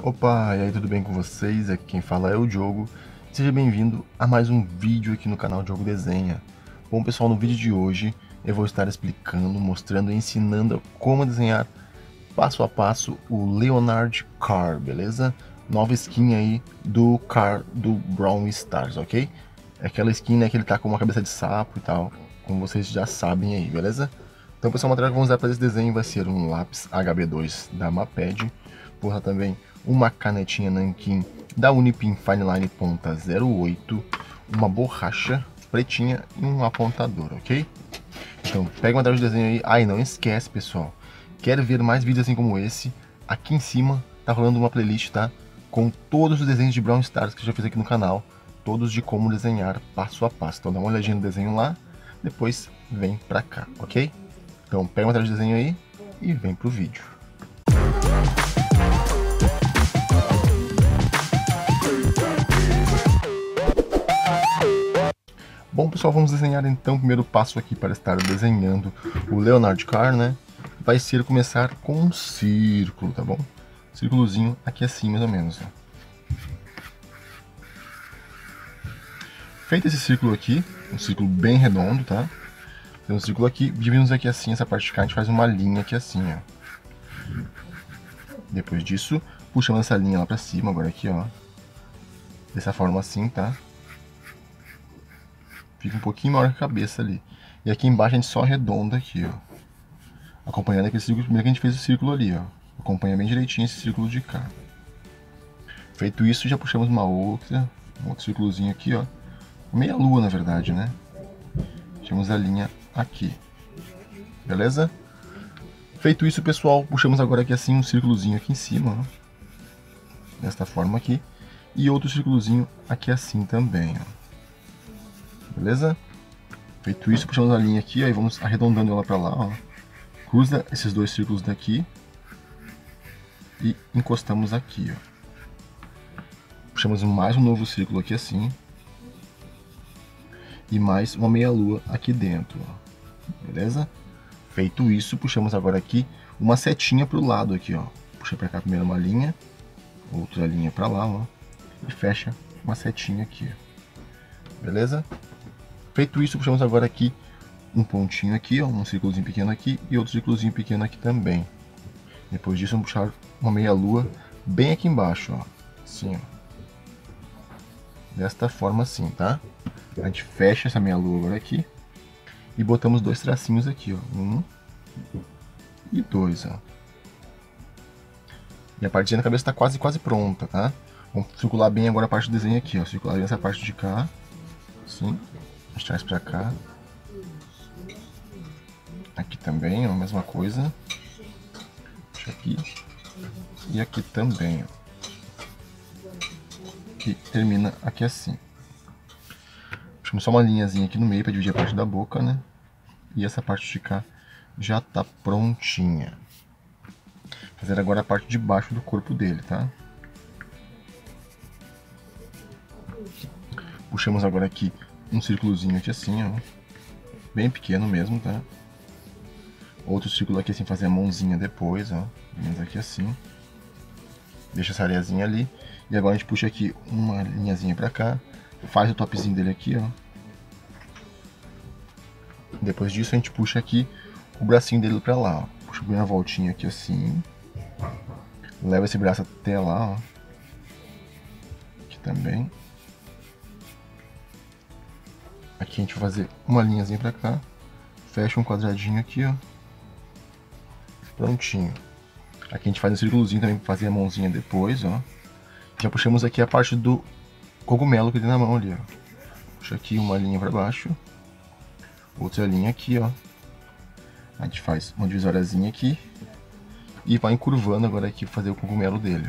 Opa, e aí, tudo bem com vocês? Aqui quem fala é o Diogo. Seja bem-vindo a mais um vídeo aqui no canal Diogo Desenha. Bom, pessoal, no vídeo de hoje eu vou estar explicando, mostrando e ensinando como desenhar passo a passo o Leonard Carr, beleza? Nova skin aí do Carr do Brawl Stars, ok? É aquela skin, né, que ele tá com uma cabeça de sapo e tal, como vocês já sabem aí, beleza? Então, pessoal, o material que vamos usar para esse desenho vai ser um lápis HB2 da Maped, porra, também uma canetinha nanquim da Unipin Fineline ponta 08, uma borracha pretinha e um apontador, ok? Então, pega o material de desenho aí. Ah, e não esquece, pessoal, quer ver mais vídeos assim como esse? Aqui em cima tá rolando uma playlist, tá? Com todos os desenhos de Brawl Stars que eu já fiz aqui no canal, todos de como desenhar passo a passo. Então dá uma olhadinha no desenho lá, depois vem pra cá, ok? Então pega o material de desenho aí e vem pro vídeo. Bom, pessoal, vamos desenhar então o primeiro passo aqui para estar desenhando o Leonard Carr, né? Vai ser começar com um círculo, tá bom? Círculozinho aqui assim, mais ou menos. Ó. Feito esse círculo aqui, um círculo bem redondo, tá? Tem um círculo aqui, dividimos aqui assim, essa parte de cá, a gente faz uma linha aqui assim, ó. Depois disso, puxamos essa linha lá pra cima, agora aqui, ó. Dessa forma assim, tá? Fica um pouquinho maior que a cabeça ali. E aqui embaixo a gente só arredonda aqui, ó. Acompanhando aquele círculo primeiro que a gente fez o círculo ali, ó. Acompanha bem direitinho esse círculo de cá. Feito isso, já puxamos um outro círculozinho aqui, ó. Meia lua, na verdade, né? Puxamos a linha aqui. Beleza? Feito isso, pessoal, puxamos agora aqui assim um círculozinho aqui em cima, ó. Desta forma aqui. E outro círculozinho aqui assim também, ó. Beleza? Feito isso, puxamos a linha aqui, aí vamos arredondando ela pra lá, ó. Cruza esses dois círculos daqui e encostamos aqui, ó. Puxamos mais um novo círculo aqui assim. E mais uma meia lua aqui dentro, ó. Beleza? Feito isso, puxamos agora aqui uma setinha pro lado aqui, ó. Puxa pra cá primeiro uma linha, outra linha pra lá, ó. E fecha uma setinha aqui, ó. Beleza? Feito isso, puxamos agora aqui um pontinho aqui, ó, um círculozinho pequeno aqui e outro círculozinho pequeno aqui também. Depois disso, vamos puxar uma meia lua bem aqui embaixo, ó. Assim, ó. Desta forma assim, tá? A gente fecha essa meia lua agora aqui e botamos dois tracinhos aqui, ó. Um e dois, ó. E a partezinha da cabeça tá quase pronta, tá? Vamos circular bem agora a parte do desenho aqui, ó. Circular bem essa parte de cá, assim. A gente traz pra cá. Aqui também, ó, mesma coisa. Puxa aqui. E aqui também, ó. E termina aqui assim. Puxamos só uma linhazinha aqui no meio para dividir a parte da boca, né? E essa parte de cá já tá prontinha. Vou fazer agora a parte de baixo do corpo dele, tá? Puxamos agora aqui um círculozinho aqui assim, ó. Bem pequeno mesmo, tá? Outro círculo aqui assim, fazer a mãozinha depois, ó. Menos aqui assim. Deixa essa areazinha ali. E agora a gente puxa aqui uma linhazinha pra cá. Faz o topzinho dele aqui, ó. Depois disso a gente puxa aqui o bracinho dele pra lá, ó. Puxa bem a voltinha aqui assim. Leva esse braço até lá, ó. Aqui também. Aqui a gente vai fazer uma linhazinha pra cá. Fecha um quadradinho aqui, ó. Prontinho. Aqui a gente faz um círculozinho também pra fazer a mãozinha depois, ó. Já puxamos aqui a parte do cogumelo que tem na mão ali, ó. Puxa aqui uma linha pra baixo. Outra linha aqui, ó. A gente faz uma divisóriazinha aqui. E vai encurvando agora aqui pra fazer o cogumelo dele,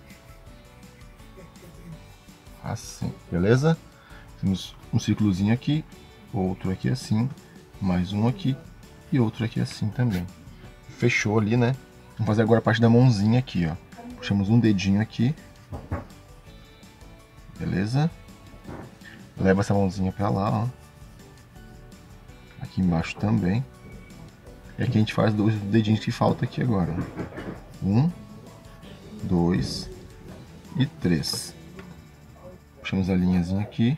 ó. Assim, beleza? Temos um círculozinho aqui, outro aqui assim, mais um aqui e outro aqui assim também. Fechou ali, né? Vamos fazer agora a parte da mãozinha aqui, ó. Puxamos um dedinho aqui. Beleza? Leva essa mãozinha pra lá, ó. Aqui embaixo também. E aqui a gente faz dois dedinhos que falta aqui agora. 1, 2, e 3. Puxamos a linhazinha aqui.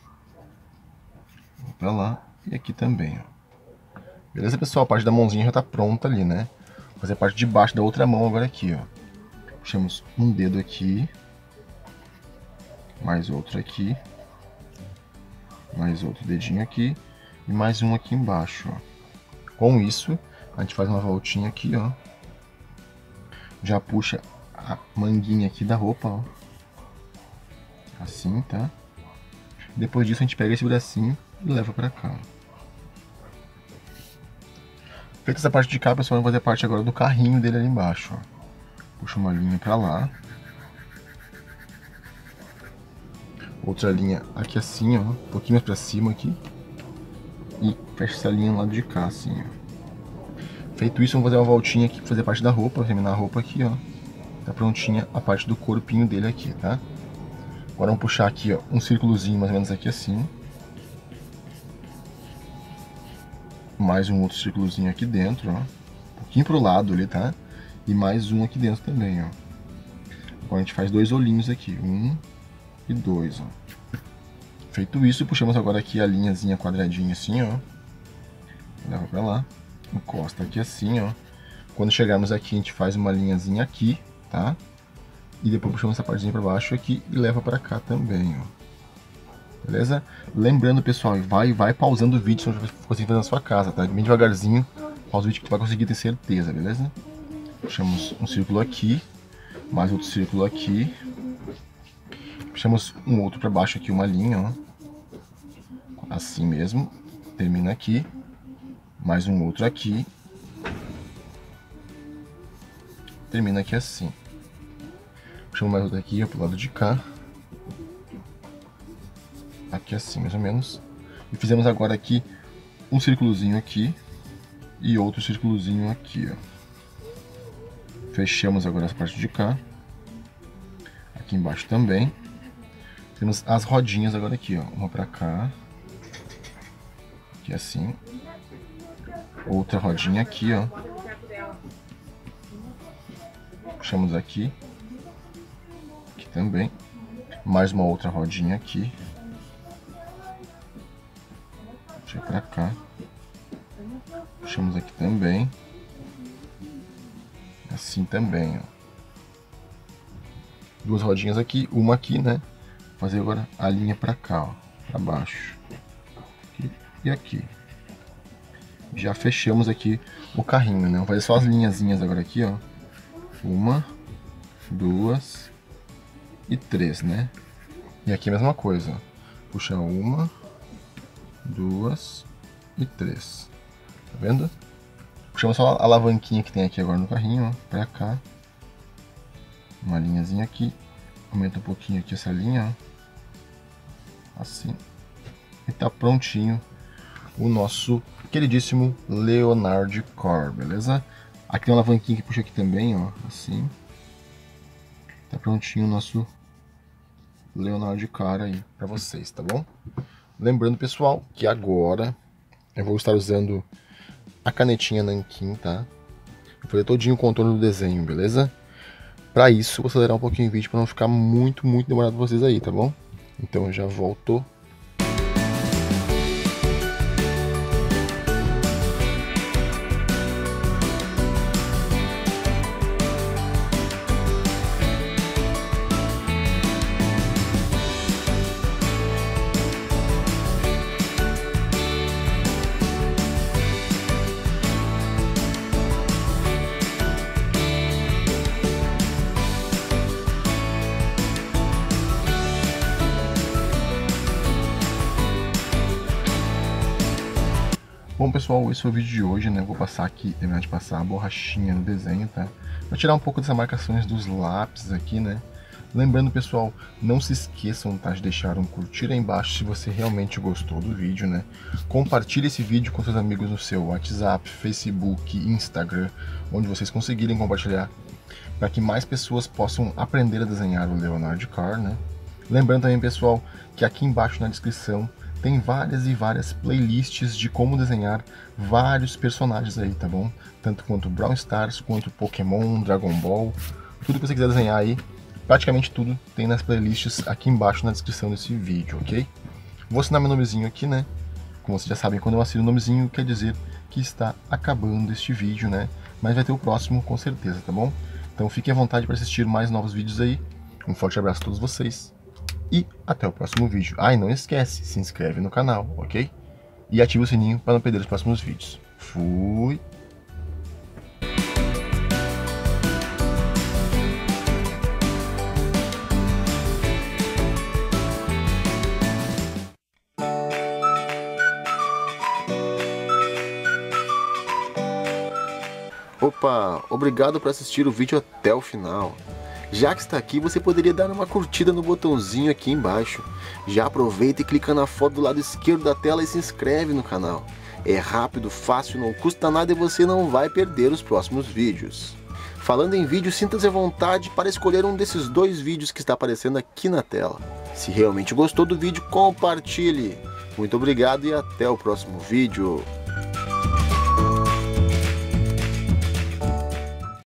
Pra lá e aqui também, ó. Beleza, pessoal? A parte da mãozinha já tá pronta ali, né? Vou fazer a parte de baixo da outra mão agora aqui, ó. Puxamos um dedo aqui. Mais outro aqui. Mais outro dedinho aqui. E mais um aqui embaixo, ó. Com isso, a gente faz uma voltinha aqui, ó. Já puxa a manguinha aqui da roupa, ó. Assim, tá? Depois disso a gente pega esse bracinho e leva pra cá. Feita essa parte de cá, pessoal, vamos fazer a parte agora do carrinho dele ali embaixo, ó. Puxa uma linha pra lá. Outra linha aqui assim, ó. Um pouquinho mais pra cima aqui. E fecha essa linha do lado de cá, assim, ó. Feito isso, vamos fazer uma voltinha aqui pra fazer parte da roupa, terminar a roupa aqui, ó. Tá prontinha a parte do corpinho dele aqui, tá? Agora vamos puxar aqui, ó, um círculozinho mais ou menos aqui assim. Mais um outro círculozinho aqui dentro, ó. Um pouquinho pro lado ali, tá? E mais um aqui dentro também, ó. Agora a gente faz 2 olhinhos aqui, 1 e 2, ó. Feito isso, puxamos agora aqui a linhazinha quadradinha assim, ó. Leva pra lá. Encosta aqui assim, ó. Quando chegarmos aqui, a gente faz uma linhazinha aqui, tá? E depois puxamos essa partezinha pra baixo aqui e leva pra cá também, ó. Beleza? Lembrando, pessoal, vai pausando o vídeo se você conseguir fazer na sua casa, tá? Bem devagarzinho, pausa o vídeo que tu vai conseguir ter certeza, beleza? Puxamos um círculo aqui, mais outro círculo aqui. Puxamos um outro pra baixo aqui, uma linha, ó. Assim mesmo. Termina aqui. Mais um outro aqui. Termina aqui assim. Puxamos mais outro aqui, ó, pro lado de cá. Aqui assim, mais ou menos. E fizemos agora aqui um círculozinho aqui. E outro círculozinho aqui, ó. Fechamos agora essa parte de cá. Aqui embaixo também. Temos as rodinhas agora aqui, ó. Uma pra cá. Aqui assim. Outra rodinha aqui, ó. Puxamos aqui. Aqui também. Mais uma outra rodinha aqui. Puxa pra cá. Puxamos aqui também. Assim também, ó. 2 rodinhas aqui, uma aqui, né? Vou fazer agora a linha pra cá, ó. Pra baixo. Aqui e aqui. Já fechamos aqui o carrinho, né? Vamos fazer só as linhazinhas agora aqui, ó. 1, 2 e 3, né? E aqui a mesma coisa, ó. Puxa 1, 2 e 3. Tá vendo? Puxamos só a alavanquinha que tem aqui agora no carrinho, ó. Pra cá. Uma linhazinha aqui. Aumenta um pouquinho aqui essa linha, ó. Assim. E tá prontinho o nosso queridíssimo Leonard Core, beleza? Aqui tem uma alavanquinha que puxa aqui também, ó, assim. Tá prontinho o nosso Leonard Core aí pra vocês, tá bom? Lembrando, pessoal, que agora eu vou estar usando a canetinha Nankin, tá? Vou fazer todinho o contorno do desenho, beleza? Pra isso, vou acelerar um pouquinho o vídeo pra não ficar muito demorado pra vocês aí, tá bom? Então eu já volto. Bom, pessoal, esse foi o vídeo de hoje, né? Vou passar aqui, terminar de passar a borrachinha no desenho, tá? Vou tirar um pouco dessas marcações dos lápis aqui, né? Lembrando, pessoal, não se esqueçam, tá, de deixar um curtir aí embaixo se você realmente gostou do vídeo, né? Compartilhe esse vídeo com seus amigos no seu WhatsApp, Facebook, Instagram, onde vocês conseguirem compartilhar, para que mais pessoas possam aprender a desenhar o Leonard Core, né? Lembrando também, pessoal, que aqui embaixo na descrição tem várias playlists de como desenhar vários personagens aí, tá bom? Tanto quanto Brawl Stars, quanto Pokémon, Dragon Ball, tudo que você quiser desenhar aí, Praticamente tudo tem nas playlists aqui embaixo na descrição desse vídeo, ok? Vou assinar meu nomezinho aqui, né? Como vocês já sabem, quando eu assino o nomezinho, quer dizer que está acabando este vídeo, né? Mas vai ter o próximo com certeza, tá bom? Então fiquem à vontade para assistir mais novos vídeos aí. Um forte abraço a todos vocês. E até o próximo vídeo. Ah, e não esquece, se inscreve no canal, ok? E ativa o sininho para não perder os próximos vídeos. Fui! Opa, obrigado por assistir o vídeo até o final. Já que está aqui, você poderia dar uma curtida no botãozinho aqui embaixo. Já aproveita e clica na foto do lado esquerdo da tela e se inscreve no canal. É rápido, fácil, não custa nada e você não vai perder os próximos vídeos. Falando em vídeo, sinta-se à vontade para escolher um desses 2 vídeos que está aparecendo aqui na tela. Se realmente gostou do vídeo, compartilhe. Muito obrigado e até o próximo vídeo.